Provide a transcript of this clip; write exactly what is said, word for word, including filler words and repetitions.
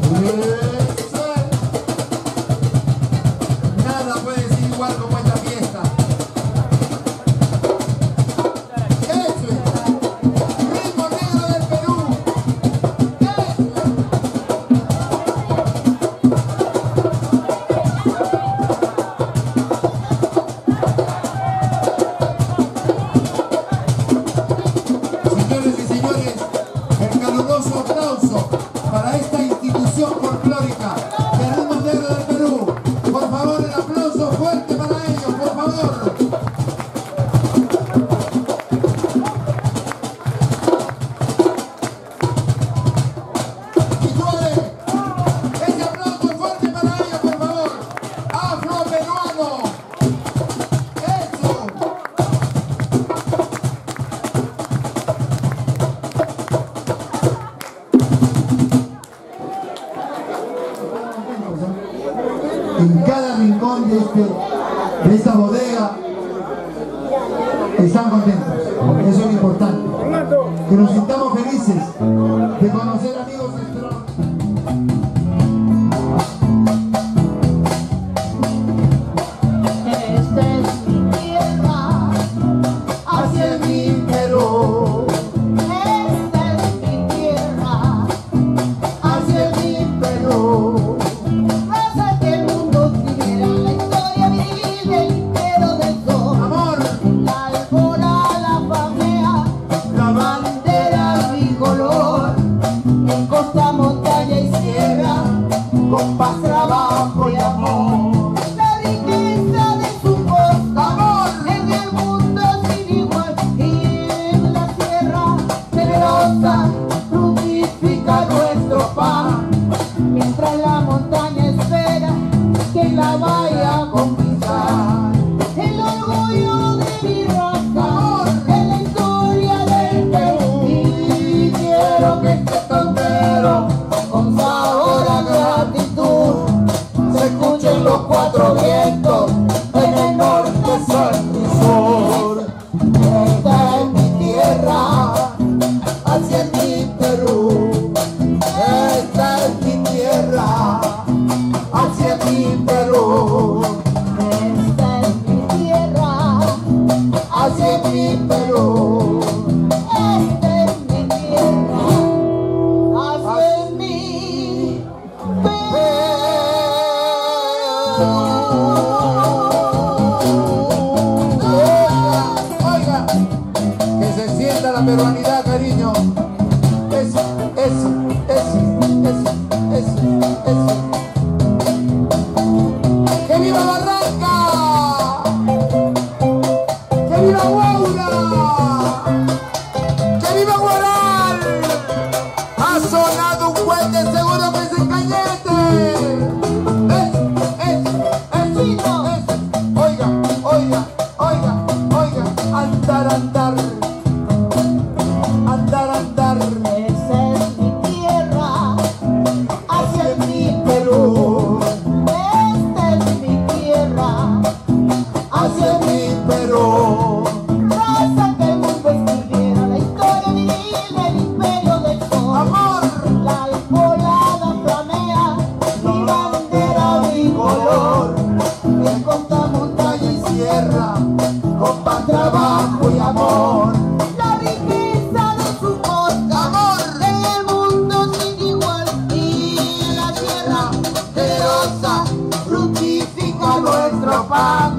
Nada puede ser igual como esta fiesta. Eso es. Ritmo negro del Perú. Eso es. Señores y señores, el caluroso aplauso para esta institución folclórica de Ritmos Negros del Perú. Por favor, el aplauso fuerte para ellos, por favor. Y suave, ese aplauso fuerte para ellos, por favor. Afroperuano. Eso. En cada rincón de, este, de esta bodega están contentos. Eso es lo importante. Que nos sintamos felices de conocer amigos extraordinarios. Esta es mi tierra, Hacia mi Perú, esta es mi tierra, hacia mi Perú. raza que el mundo escribiera la historia viril del imperio del sol. Amor, La albora, la flamea, la bandera bicolor, en costa, montaña y sierra, con paz, trabajo y amor. la riqueza de su costa, Amor, en el mundo sin igual, y en la tierra generosa fructifica nuestro pan, mientras la montaña espera que la vaya a conquistar. El orgullo de mi raza, en la historia del Perú, y quiero que este tondero, con sabor a gratitud, se escuchen los cuatro vientos, en el norte, sur y sur. Esta es mi tierra, hacia mi Perú. Esta es mi tierra, hacia mi Perú. esta es mi tierra, Hacia mi Perú. esta es mi tierra, hacia mi Oiga, que se sienta la peruanidad, cariño. Eso, eso, eso, eso, eso, eso. ¡Que viva Barranca! ¡Que viva Huaura! ¡Que viva Guaral! Ha sonado un puente, seguro que es el Cañete. Eso, eso, eso, eso. Oiga, oiga, oiga, oiga. Andar, andar. Andar, andar. esa es mi tierra, hacia mi Perú. esta es mi tierra, Hacia mi Perú. raza que el mundo escribiera la historia viril del imperio del sol. Amor, La alborada flamea, mi bandera bicolor, en costa, montaña y tierra, con paz, trabajo y amor. la riqueza de su costa, Amor, en el mundo sin igual, y en la tierra generosa fructifica nuestro pan,